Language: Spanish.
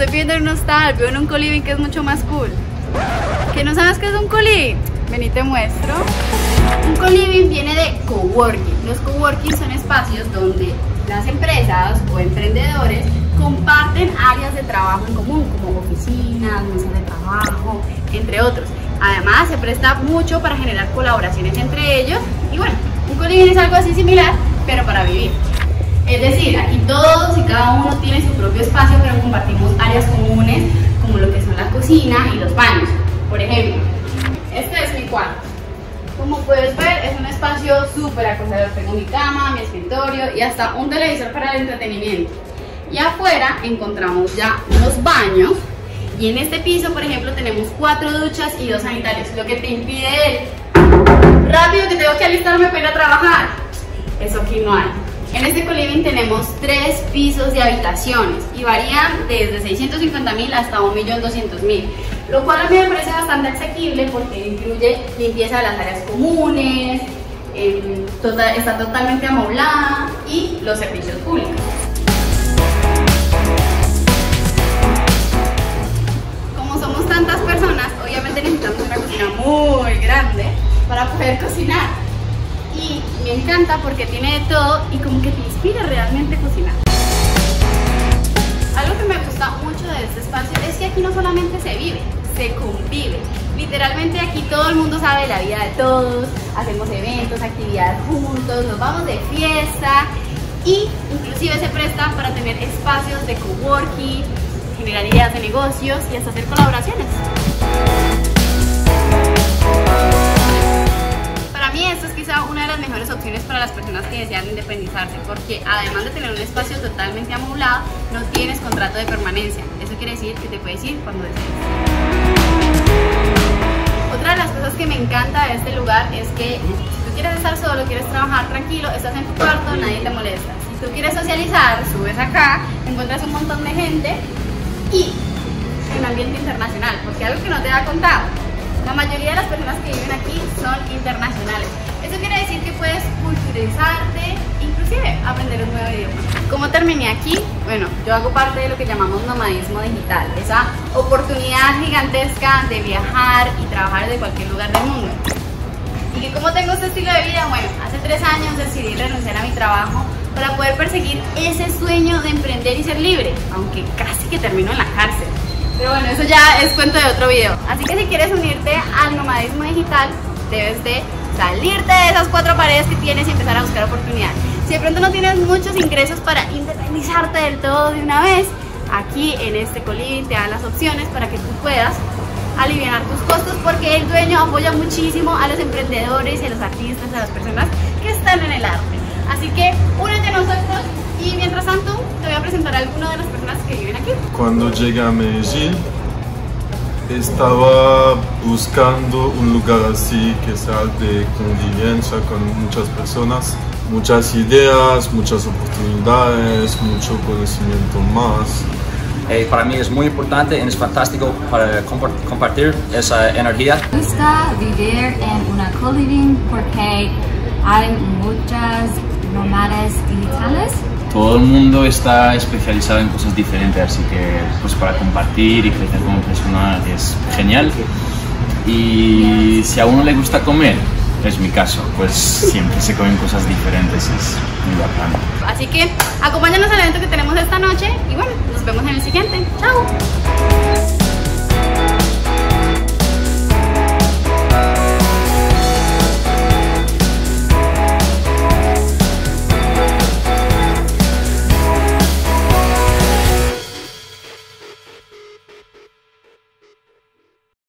estoy viendo en un hostal, veo en un co-living que es mucho más cool. ¿Que no sabes qué es un co-living? Ven y te muestro. Un co-living viene de coworking. Los coworking son espacios donde las empresas o emprendedores comparten áreas de trabajo en común, como oficinas, mesas de trabajo, entre otros. Además, se presta mucho para generar colaboraciones entre ellos. Y bueno, un co-living es algo así similar, pero para vivir. Es decir, aquí todos y cada uno tiene su propio espacio, pero compartimos áreas comunes, como lo que son la cocina y los baños. Por ejemplo, este es mi cuarto. Como puedes ver, es un espacio súper acogedor. Tengo mi cama, mi escritorio y hasta un televisor para el entretenimiento. Y afuera encontramos ya unos baños. Y en este piso, por ejemplo, tenemos 4 duchas y 2 sanitarios, lo que te impide el rápido que tengo que alistarme para ir a trabajar. Eso aquí no hay. En este co-living tenemos 3 pisos de habitaciones y varían desde 650.000 hasta 1.200.000, lo cual a mí me parece bastante asequible porque incluye limpieza de las áreas comunes, está totalmente amoblada y los servicios públicos. Como somos tantas personas, obviamente necesitamos una cocina muy grande para poder cocinar. Y me encanta porque tiene de todo y como que te inspira realmente a cocinar. Algo que me gusta mucho de este espacio es que aquí no solamente se vive, se convive. Literalmente aquí todo el mundo sabe la vida de todos, hacemos eventos, actividades juntos, nos vamos de fiesta y inclusive se presta para tener espacios de coworking, generar ideas de negocios y hasta hacer colaboraciones. Esto es quizá una de las mejores opciones para las personas que desean independizarse, porque además de tener un espacio totalmente amoblado, no tienes contrato de permanencia. Eso quiere decir que te puedes ir cuando desees. Otra de las cosas que me encanta de este lugar es que si tú quieres estar solo, quieres trabajar tranquilo, estás en tu cuarto, nadie te molesta. Si tú quieres socializar, subes acá, encuentras un montón de gente y un ambiente internacional, porque algo que no te ha contado, la mayoría de las personas que viven aquí son internacionales. Eso quiere decir que puedes culturizarte, inclusive aprender un nuevo idioma. ¿Cómo terminé aquí? Bueno, yo hago parte de lo que llamamos nomadismo digital, esa oportunidad gigantesca de viajar y trabajar desde cualquier lugar del mundo. ¿Y que cómo tengo este estilo de vida? Bueno, hace 3 años decidí renunciar a mi trabajo para poder perseguir ese sueño de emprender y ser libre, aunque casi que termino en la cárcel. Pero bueno, eso ya es cuento de otro video. Así que si quieres unirte al nomadismo digital, debes de salirte de esas 4 paredes que tienes y empezar a buscar oportunidades. Si de pronto no tienes muchos ingresos para independizarte del todo de una vez, aquí en este co-living te dan las opciones para que tú puedas aliviar tus costos, porque el dueño apoya muchísimo a los emprendedores y a los artistas, a las personas que están en el arte. Así que únete a nosotros y mientras tanto te voy a presentar a algunas de las personas que viven aquí. Cuando llegué a Medellín estaba buscando un lugar así que sea de convivencia con muchas personas, muchas ideas, muchas oportunidades, mucho conocimiento más. Para mí es muy importante y es fantástico para compartir esa energía. Me gusta vivir en una co-living porque hay muchas nómadas digitales. Todo el mundo está especializado en cosas diferentes, así que pues para compartir y crecer como persona es genial. Y si a uno le gusta comer, es mi caso, pues siempre se comen cosas diferentes, es muy bacano. Así que acompáñanos al evento que tenemos esta noche y bueno, nos vemos en el siguiente. ¡Chao!